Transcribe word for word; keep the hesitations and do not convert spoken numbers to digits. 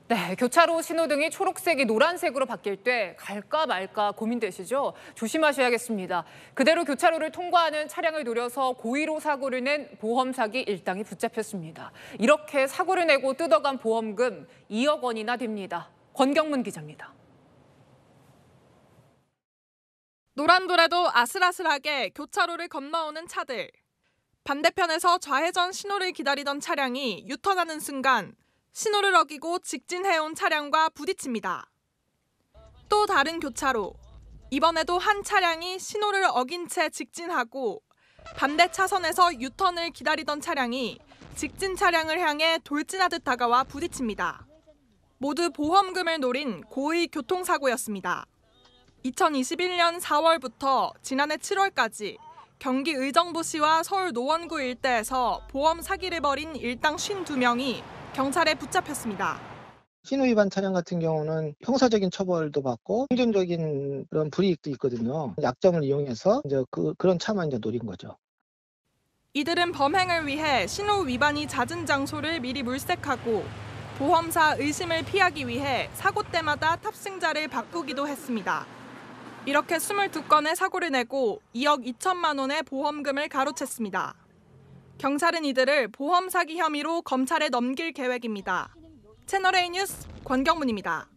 네, 교차로 신호등이 초록색이 노란색으로 바뀔 때 갈까 말까 고민되시죠? 조심하셔야겠습니다. 그대로 교차로를 통과하는 차량을 노려서 고의로 사고를 낸 보험 사기 일당이 붙잡혔습니다. 이렇게 사고를 내고 뜯어간 보험금 이억 원이나 됩니다. 권경문 기자입니다. 노란불에도 아슬아슬하게 교차로를 건너오는 차들. 반대편에서 좌회전 신호를 기다리던 차량이 유턴하는 순간 신호를 어기고 직진해온 차량과 부딪힙니다. 또 다른 교차로. 이번에도 한 차량이 신호를 어긴 채 직진하고 반대 차선에서 유턴을 기다리던 차량이 직진 차량을 향해 돌진하듯 다가와 부딪힙니다. 모두 보험금을 노린 고의 교통사고였습니다. 이천이십일 년 사월부터 지난해 칠월까지 경기 의정부시와 서울 노원구 일대에서 보험 사기를 벌인 일당 오십이 명이 경찰에 붙잡혔습니다. 신호위반 차량 같은 경우는 형사적인 처벌도 받고 행정적인 그런 불이익도 있거든요. 약점을 이용해서 이제 그, 그런 차만 이제 노린 거죠. 이들은 범행을 위해 신호 위반이 잦은 장소를 미리 물색하고 보험사 의심을 피하기 위해 사고 때마다 탑승자를 바꾸기도 했습니다. 이렇게 이십이 건의 사고를 내고 이억 이천만 원의 보험금을 가로챘습니다. 경찰은 이들을 보험 사기 혐의로 검찰에 넘길 계획입니다. 채널A 뉴스 권경문입니다.